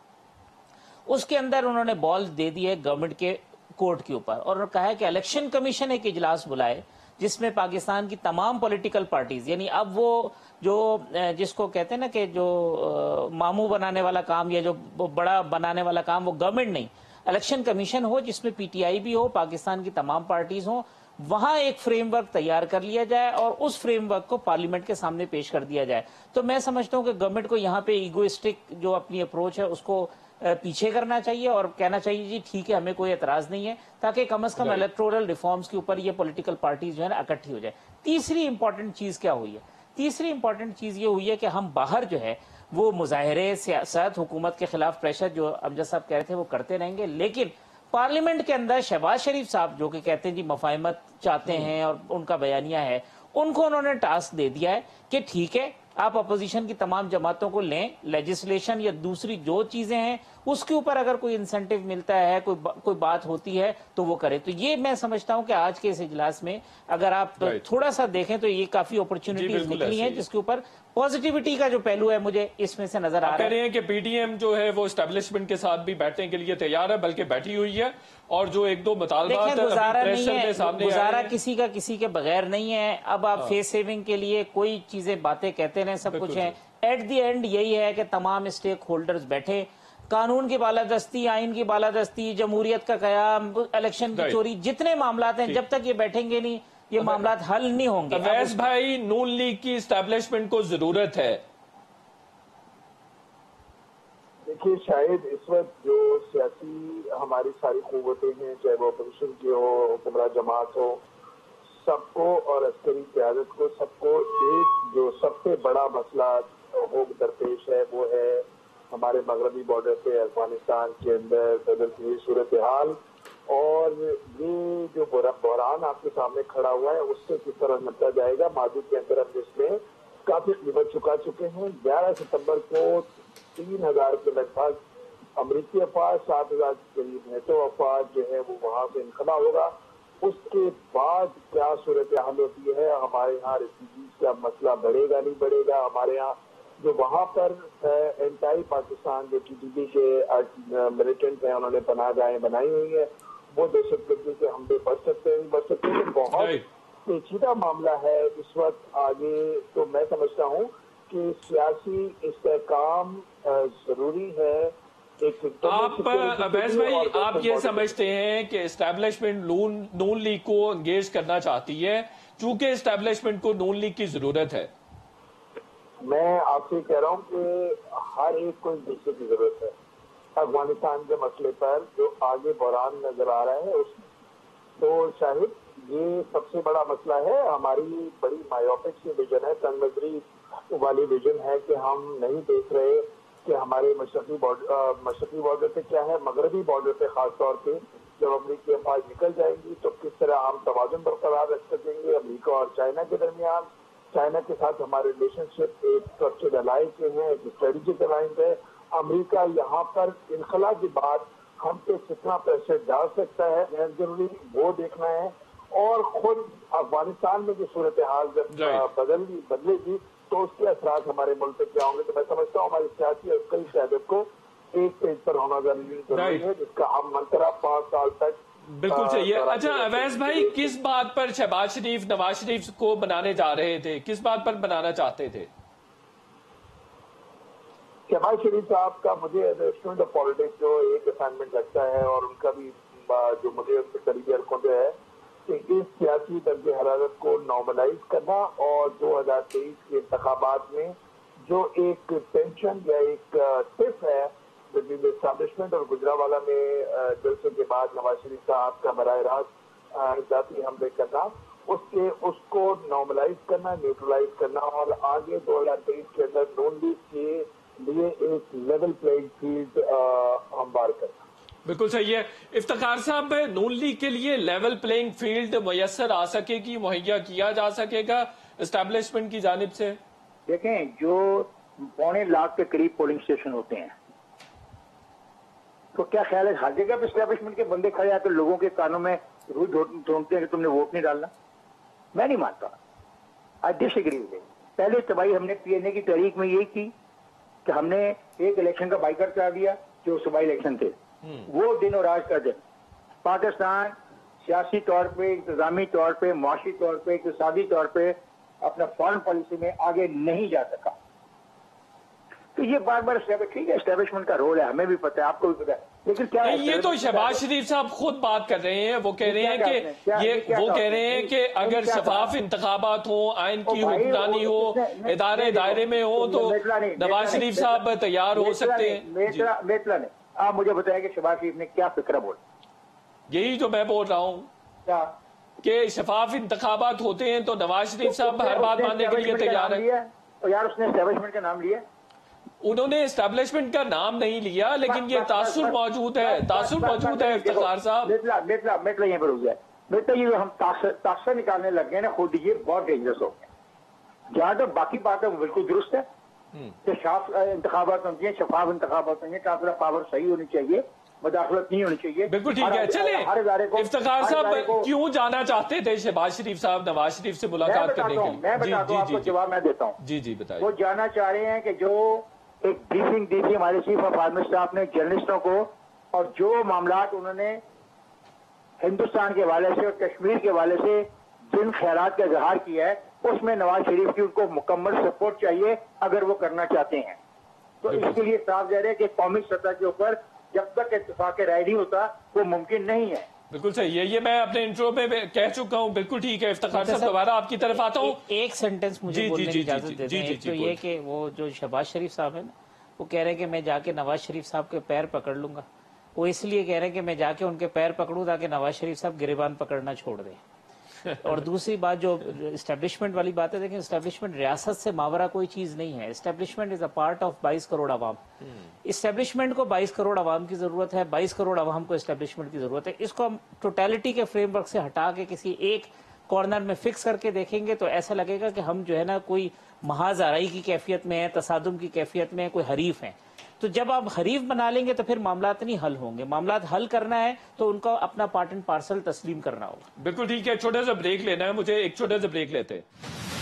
उसके अंदर उन्होंने बॉल दे दी है गवर्नमेंट के कोर्ट के ऊपर और कहा है कि इलेक्शन कमीशन एक इजलास बुलाए जिसमें पाकिस्तान की तमाम पॉलिटिकल पार्टीज, यानी अब वो जो जिसको कहते हैं ना कि जो मामू बनाने वाला काम या जो बड़ा बनाने वाला काम वो गवर्नमेंट नहीं, इलेक्शन कमीशन हो जिसमें पी टी आई भी हो, पाकिस्तान की तमाम पार्टीज हो, वहां एक फ्रेमवर्क तैयार कर लिया जाए और उस फ्रेमवर्क को पार्लियामेंट के सामने पेश कर दिया जाए। तो मैं समझता हूं कि गवर्नमेंट को यहाँ पे ईगोइस्टिक जो अपनी अप्रोच है उसको पीछे करना चाहिए और कहना चाहिए जी ठीक है, हमें कोई एतराज नहीं है, ताकि कम से कम इलेक्टोरल रिफॉर्म्स के ऊपर ये पॉलिटिकल पार्टीज जो है ना इकट्ठी हो जाए। तीसरी इंपॉर्टेंट चीज क्या हुई है? तीसरी इंपॉर्टेंट चीज ये हुई है कि हम बाहर जो है वो मुजाहरे, सियासत, हुकूमत के खिलाफ प्रेशर जो अमजद साहब कह रहे थे वो करते रहेंगे, लेकिन पार्लियामेंट के अंदर शहबाज शरीफ साहब जो कि कहते हैं जी मफाहमत चाहते हैं और उनका बयानिया है, उनको उन्होंने टास्क दे दिया है कि ठीक है आप अपोजिशन की तमाम जमातों को लें, लेजिस्लेशन या दूसरी जो चीजें हैं उसके ऊपर अगर कोई इंसेंटिव मिलता है, कोई बा, कोई बात होती है तो वो करे। तो ये मैं समझता हूं कि आज के इस इजलास में अगर आप तो थोड़ा सा देखें तो ये काफी अपॉर्चुनिटीज निकली हैं जिसके ऊपर पॉजिटिविटी का जो पहलू है मुझे इसमें से नजर आ रहा है। कह रहे हैं कि पीडीएम जो है वो एस्टैब्लिशमेंट के साथ भी बैठने के लिए तैयार है, बल्कि बैठी हुई है, और जो एक दो मुतालबात गुजारा नहीं है, गुजारा किसी का किसी के बगैर नहीं है। अब आप फेस सेविंग के लिए कोई चीजें बातें कहते रहे, सब कुछ है, एट द एंड यही है कि तमाम स्टेक होल्डर्स बैठे, कानून की बालादस्ती, आइन की बालादस्ती, जमहूरियत का कयाम, इलेक्शन की चोरी, जितने मामला हैं जब तक ये बैठेंगे नहीं ये मामला हल नहीं होंगे। अवैस भाई, नून लीग की एस्टैब्लिशमेंट को जरूरत है? دیکھیے شاید اس وقت جو سیاسی ہماری ساری قوتیں ہیں، چاہے وہ اپوزیشن کی ہو، حکمراں جماعت ہو، سب کو اور عسکری قیادت کو، سب کو ایک جو سب سے بڑا مسئلہ ہو درپیش ہے وہ ہے ہمارے مغربی بارڈر پہ افغانستان کے اندر بدلتی ہوئی صورتحال، اور یہ جو بحران آپ کے سامنے کھڑا ہوا ہے اس سے کس طرح نمٹا جائے گا۔ ماضی کے اندر ہم اس میں کافی قیمت چکا چکے ہیں۔ گیارہ ستمبر کو تین ہزار کے لگ بھگ امریکی افواج، سات ہزار کے قریب نیٹو افواج جو ہے وہ وہاں سے انخلا ہوگا۔ اس کے بعد کیا صورتحال ہوتی ہے، ہمارے یہاں ریفیوجیز کا مسئلہ بڑھے گا نہیں بڑھے گا، ہمارے یہاں جو وہاں پر اینٹائی پاکستان جو ٹی ٹی پی کے ملیٹنٹ ہیں انہوں نے پناہ گاہیں بنائی ہوئی ہیں، وہ دہشت گردی سے حملے بڑھ سکتے ہیں بڑھ سکتے ہیں۔ بہت پیچیدہ معاملہ ہے اس وقت آگے۔ تو میں سمجھتا ہوں کہ سیاسی استحکام ضروری ہے۔ آپ اویس بھائی آپ یہ سمجھتے ہیں کہ اسٹیبلشمنٹ نون لیگ کو انگیج کرنا چاہتی ہے چونکہ اسٹیبلشمنٹ کو نون لیگ کی ضرورت ہے؟ میں آپ سے کہہ رہا ہوں کہ ہر ایک کو ایک دوسرے کی ضرورت ہے۔ افغانستان کے مسئلے پر جو آگے بحران نظر آ رہا ہے اس تو شاہد یہ سب سے بڑا مسئلہ ہے۔ ہماری بڑی مایوپک سی ویژن ہے، تنگ نظری والی ویژن ہے کہ ہم نہیں دیکھ رہے کہ ہمارے مشرقی بارڈر مشرقی بارڈر پہ کیا ہے، مغربی بارڈر پہ خاص طور پہ جب امریکی افواج نکل جائیں گی تو کس طرح ہم توازن برقرار رکھ سکیں گے امریکہ اور چائنا کے درمیان۔ چائنا کے ساتھ ہمارے ریلیشن شپ ایک اسٹرکچرڈ الائنس کے ہیں، ایک اسٹریٹجک الائنس ہے۔ امریکہ یہاں پر انخلا کے بعد ہم پہ کتنا پریشر ڈال سکتا ہے، غیر ضروری وہ دیکھنا ہے۔ اور خود افغانستان میں جو صورتحال جب بدل بدلے گی تو اس کے اثرات ہمارے ملک پہ کیا ہوں گے۔ تو میں سمجھتا ہوں ہماری سیاسی اور کئی قیادت کو ایک پیج پر ہونا ضروری ہے جس کا ہم منترا پانچ سال تک بالکل چاہیے۔ اچھا اویس بھائی، کس بات پر شہباز شریف نواز شریف کو بنانے جا رہے تھے، کس بات پر بنانا چاہتے تھے؟ شہباز شریف صاحب کا مجھے as a student of politics جو ایک اسائنمنٹ لگتا ہے اور ان کا بھی جو مجھے ان سے قریبی حلقوں سے ہے کہ اس سیاسی درج حرارت کو نارملائز کرنا اور دو ہزار تیئیس کے انتخابات میں جو ایک ٹینشن یا ایک ٹف ہے اسٹیبلشمنٹ اور گجرانوالہ میں جلسوں کے بعد نواز شریف صاحب کا براہ راست ذاتی حملے کرنا، اس کے اس کو نارملائز کرنا، نیوٹرلائز کرنا اور آگے دو ہزار تیئیس کے اندر نون لیگ کے لیے ایک لیول پلینگ فیلڈ ہموار کرنا۔ بالکل صحیح ہے افتخار صاحب، نون لیگ کے لیے لیول پلینگ فیلڈ میسر آ سکے گی، مہیا کیا جا سکے گا اسٹیبلشمنٹ کی جانب سے؟ دیکھیں، جو پونے لاکھ کے قریب پولنگ اسٹیشن ہوتے ہیں تو کیا خیال ہے ہر جگہ پہ اسٹیبلشمنٹ کے بندے کھڑے آتے لوگوں کے کانوں میں روز ڈھونڈتے ہیں کہ تم نے ووٹ نہیں ڈالنا؟ میں نہیں مانتا۔ I disagree with it. پہلے تباہی ہم نے پی این اے کی تحریک میں یہی کی کہ ہم نے ایک الیکشن کا بائیکاٹ کرا دیا جو صوبائی الیکشن تھے، وہ دن اور آج کا دن پاکستان سیاسی طور پہ، انتظامی طور پہ، معاشی طور پہ، اقتصادی طور پہ اپنا فارن پالیسی میں آگے نہیں جا سکا۔ تو یہ بار بار ٹھیک ہے، اسٹیبلشمنٹ کا رول ہے، ہمیں بھی پتہ ہے، آپ کو بھی پتہ ہے، لیکن کیا یہ تو شہباز شریف صاحب خود بات کر رہے ہیں، وہ کہہ رہے ہیں کہ یہ وہ کہہ رہے ہیں کہ اگر شفاف انتخابات ہوں، آئین کی حکمرانی ہو، ادارے دائرے میں ہو تو نواز شریف صاحب تیار ہو سکتے ہیں۔ میتلا نے آپ مجھے بتائیں کہ شہباز شریف نے کیا فکر بولا؟ یہی جو میں بول رہا ہوں کہ شفاف انتخابات ہوتے ہیں تو نواز شریف صاحب ہر بات ماننے کے لیے تیار ہے۔ یار اس نے اسٹیبلشمنٹ کا نام لیا، انہوں نے اسٹیبلشمنٹ کا نام نہیں لیا، لیکن یہ تاثر موجود ہے، تاثر موجود ہے افتخار صاحب۔ میتلا میتلا میتلا یہیں پر ہو گیا میتلا، یہ ہم تاثر نکالنے لگ گئے نا خود، یہ بہت ڈینجرس ہو گیا۔ جہاں تک باقی بات ہے وہ بالکل درست ہے کہ شفاف انتخابات ہونی چاہیے، شفاف انتخابات ہونی چاہیے، ٹرانسفر آف پاور صحیح ہونی چاہیے، مداخلت نہیں ہونی چاہیے۔ بالکل ٹھیک ہے، چلیں افتخار صاحب کیوں جانا چاہتے تھے شہباز شریف صاحب نواز شریف سے ملاقات کرنے کے لیے؟ میں بتاتا ہوں آپ کو، جواب میں دیتا ہوں۔ جی جی بتائیے۔ وہ جانا چاہ رہے ہیں کہ جو ایک بریفنگ دی تھی ہمارے چیف آف آرمی اسٹاف نے جرنلسٹوں کو، اور جو معاملات انہوں نے ہندوستان کے حوالے سے اور کشمیر کے حوالے سے جن خیالات کا اظہار کیا ہے، اس میں نواز شریف کی ان کو مکمل سپورٹ چاہیے اگر وہ کرنا چاہتے ہیں۔ تو اس کے لیے صاف ظاہر ہے کہ قومی سطح کے اوپر جب تک اتفاق رائے نہیں ہوتا وہ ممکن نہیں ہے۔ بالکل صحیح ہے، یہ میں اپنے انٹرو میں کہہ چکا ہوں۔ بالکل ٹھیک ہے افتخار صاحب، دوبارہ آپ کی طرف آتا ہوں۔ ایک سینٹنس مجھے بولنے کی اجازت دے دیں۔ ایک تو یہ کہ وہ جو شہباز شریف صاحب ہیں وہ کہہ رہے ہیں کہ میں جا کے نواز شریف صاحب کے پیر پکڑ لوں گا. وہ اس لیے کہہ رہے ہیں کہ میں جا کے ان کے پیر پکڑوں تاکہ نواز شریف صاحب گریبان پکڑنا چھوڑ دیں. اور دوسری بات جو اسٹیبلشمنٹ والی بات ہے، دیکھیں اسٹیبلشمنٹ ریاست سے ماورا کوئی چیز نہیں ہے. Establishment is a part of بائیس کروڑ عوام. اسٹیبلشمنٹ کو بائیس کروڑ عوام کی ضرورت ہے، بائیس کروڑ عوام کو اسٹیبلشمنٹ کی ضرورت ہے. اس کو ہم ٹوٹیلٹی کے فریم ورک سے ہٹا کے کسی ایک کارنر میں فکس کر کے دیکھیں گے تو ایسا لگے گا کہ ہم جو ہے نا کوئی محاذ آرائی کی کیفیت میں ہیں، تصادم کی کیفیت میں ہیں، کوئی حریف ہیں. تو جب آپ حریف بنا لیں گے تو پھر معاملات نہیں حل ہوں گے. معاملات حل کرنا ہے تو ان کو اپنا پارٹ اینڈ پارسل تسلیم کرنا ہوگا. بالکل ٹھیک ہے. چھوٹا سا بریک لینا ہے مجھے، ایک چھوٹا سا بریک لیتے ہیں.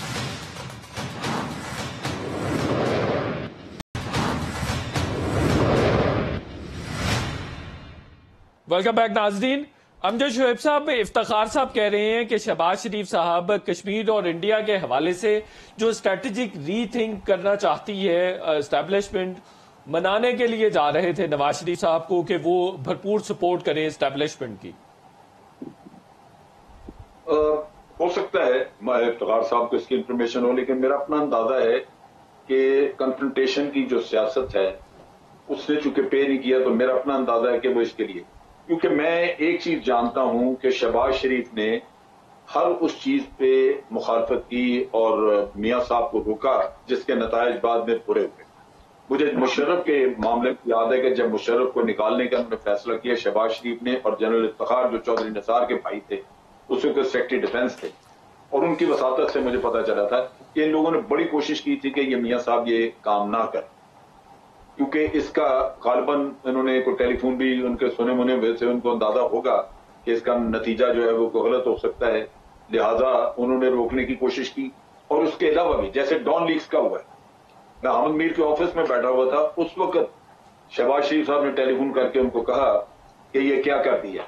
ویلکم بیک ناظرین. امجد شعیب صاحب، افتخار صاحب کہہ رہے ہیں کہ شہباز شریف صاحب کشمیر اور انڈیا کے حوالے سے جو اسٹریٹجک ری تھنک کرنا چاہتی ہے اسٹیبلشمنٹ، منانے کے لیے جا رہے تھے نواز شریف صاحب کو کہ وہ بھرپور سپورٹ کریں اسٹیبلشمنٹ کی. ہو سکتا ہے افتخار صاحب کو اس کی انفارمیشن ہو، لیکن میرا اپنا اندازہ ہے کہ کنفرنٹیشن کی جو سیاست ہے اس نے چونکہ پے نہیں کیا، تو میرا اپنا اندازہ ہے کہ وہ اس کے لیے، کیونکہ میں ایک چیز جانتا ہوں کہ شہباز شریف نے ہر اس چیز پہ مخالفت کی اور میاں صاحب کو روکا جس کے نتائج بعد میں پورے ہوئے. مجھے مشرف کے معاملے میں یاد ہے کہ جب مشرف کو نکالنے کا انہوں نے فیصلہ کیا شہباز شریف نے اور جنرل افتخار جو چودھری نثار کے بھائی تھے اس کے سیکرٹری ڈیفنس تھے، اور ان کی وساطت سے مجھے پتا چلا تھا کہ ان لوگوں نے بڑی کوشش کی تھی کہ یہ میاں صاحب یہ کام نہ کر، کیونکہ اس کا غالباً انہوں نے کوئی ٹیلی فون بھی ان کے سنے منے ہوئے تھے، ان کو اندازہ ہوگا کہ اس کا نتیجہ جو ہے وہ غلط ہو سکتا ہے، لہذا انہوں نے روکنے کی کوشش کی. اور اس کے علاوہ بھی جیسے ڈان لیکس کا ہوا ہے، میں احمد میر کے آفس میں بیٹھا ہوا تھا، اس وقت شہباز شریف صاحب نے ٹیلی فون کر کے ان کو کہا کہ یہ کیا کر دیا،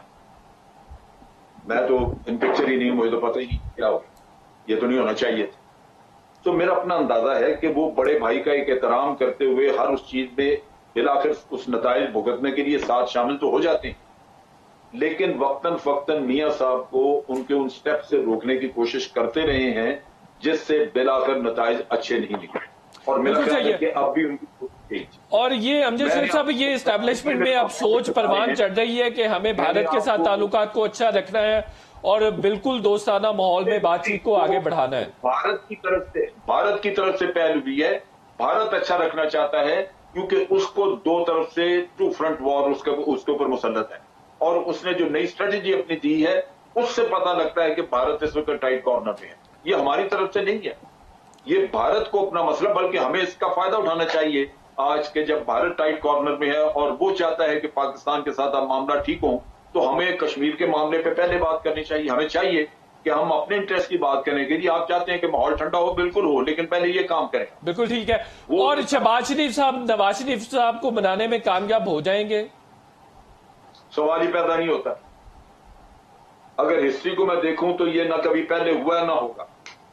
میں تو ان پکچر ہی نہیں، مجھے تو پتہ ہی نہیں کیا ہو، یہ تو نہیں ہونا چاہیے تھا. تو میرا اپنا اندازہ ہے کہ وہ بڑے بھائی کا ایک احترام کرتے ہوئے ہر اس چیز میں بالآخر اس نتائج بھگتنے کے لیے ساتھ شامل تو ہو جاتے ہیں، لیکن وقتاً فوقتاً میاں صاحب کو ان کے ان سٹیپ سے روکنے کی کوشش کرتے رہے ہیں جس سے بالآخر نتائج اچھے نہیں نکلے. اور میرا خیال ہے کہ اب بھی ان کی اور یہ امجد شریف صاحب یہ اسٹیبلشمنٹ میں اب سوچ پروان چڑھ رہی ہے کہ ہمیں بھارت کے ساتھ تعلقات کو اچھا رکھنا ہے اور بالکل دوستانہ ماحول میں بات چیت کو آگے بڑھانا ہے. بھارت کی طرف سے بھارت کی طرف سے پہل ہوئی ہے، بھارت اچھا رکھنا چاہتا ہے کیونکہ اس کو دو طرف سے ٹو فرنٹ وار اس کے اوپر مسلط ہے، اور اس نے جو نئی اسٹریٹجی اپنی دی ہے اس سے پتہ لگتا ہے کہ بھارت اس وقت ٹائٹ کارنر میں ہے. یہ ہماری طرف سے نہیں ہے، یہ بھارت کو اپنا مسئلہ، بلکہ ہمیں اس کا فائدہ اٹھانا چاہیے آج کے جب بھارت ٹائٹ کارنر میں ہے اور وہ چاہتا ہے کہ پاکستان کے ساتھ اب معاملہ ٹھیک ہوں، تو ہمیں کشمیر کے معاملے پہ پہلے بات کرنی چاہیے. ہمیں چاہیے کہ ہم اپنے انٹرسٹ کی بات کریں کہ جی آپ چاہتے ہیں کہ ماحول ٹھنڈا ہو، بالکل ہو، لیکن پہلے یہ کام کریں. بالکل ٹھیک ہے. اور شہباز شریف صاحب نواز شریف صاحب کو منانے میں کامیاب ہو جائیں گے؟ سوال ہی پیدا نہیں ہوتا. اگر ہسٹری کو میں دیکھوں تو یہ نہ کبھی پہلے ہوا نہ ہوگا.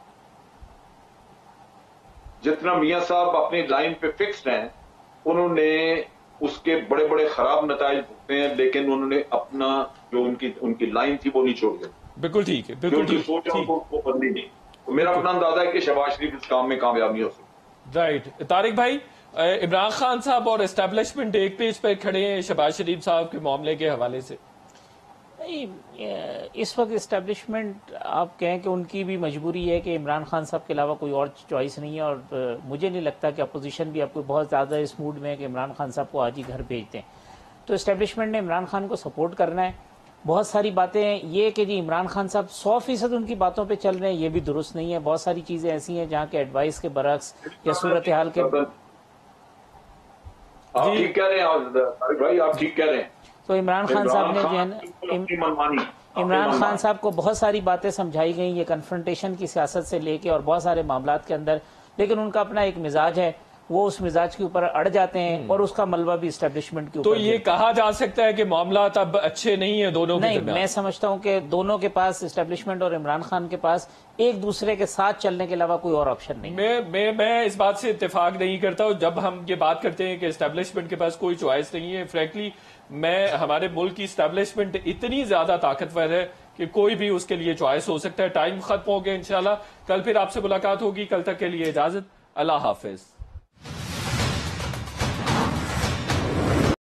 جتنا میاں صاحب اپنی لائن پہ فکسڈ ہیں، انہوں نے اس کے بڑے بڑے خراب نتائج بھگتے ہیں، لیکن انہوں نے اپنا جو ان کی ان کی لائن تھی وہ نہیں چھوڑ گئی. بالکل ٹھیک ہے، بالکل ٹھیک سوچ وہ بدلی نہیں. میرا اپنا اندازہ ہے کہ شہباز شریف اس کام میں کامیاب نہیں ہو سکتا. رائٹ. طارق بھائی، عمران خان صاحب اور اسٹیبلشمنٹ ایک پیج پہ کھڑے ہیں شہباز شریف صاحب کے معاملے کے حوالے سے. اس وقت اسٹیبلشمنٹ آپ کہیں کہ ان کی بھی مجبوری ہے کہ عمران خان صاحب کے علاوہ کوئی اور چوائس نہیں ہے، اور مجھے نہیں لگتا کہ اپوزیشن بھی آپ کو بہت زیادہ اس موڈ میں ہے کہ عمران خان صاحب کو آج ہی گھر بھیج دیں. تو اسٹیبلشمنٹ نے عمران خان کو سپورٹ کرنا ہے. بہت ساری باتیں یہ کہ جی عمران خان صاحب سو فیصد ان کی باتوں پہ چل رہے ہیں، یہ بھی درست نہیں ہے. بہت ساری چیزیں ایسی ہیں جہاں کے ایڈوائس کے برعکس یا صورتحال کے آپ ٹھیک کہہ رہے ہیں بھائی، آپ ٹھیک کہہ رہے ہیں. تو عمران خان صاحب نے جو ہے نا عمران خان صاحب کو بہت ساری باتیں سمجھائی گئیں یہ کنفرنٹیشن کی سیاست سے لے کے اور بہت سارے معاملات کے اندر، لیکن ان کا اپنا ایک مزاج ہے، وہ اس مزاج کے اوپر اڑ جاتے ہیں اور اس کا ملبہ بھی اسٹیبلشمنٹ کے اوپر. تو یہ کہا جا سکتا ہے کہ معاملات اب اچھے نہیں ہیں دونوں کے درمیان؟ نہیں، میں سمجھتا ہوں کہ دونوں کے پاس، اسٹیبلشمنٹ اور عمران خان کے پاس، ایک دوسرے کے ساتھ چلنے کے علاوہ کوئی اور آپشن نہیں. میں میں میں اس بات سے اتفاق نہیں کرتا ہوں. جب ہم یہ بات کرتے ہیں کہ اسٹیبلشمنٹ کے پاس کوئی چوائس نہیں ہے، فرینکلی میں ہمارے ملک کی اسٹیبلشمنٹ اتنی زیادہ طاقتور ہے کہ کوئی بھی اس کے لیے چوائس ہو سکتا ہے. ٹائم ختم ہو گیا. انشاءاللہ کل پھر آپ سے ملاقات ہوگی. کل تک کے لیے اجازت. اللہ حافظ.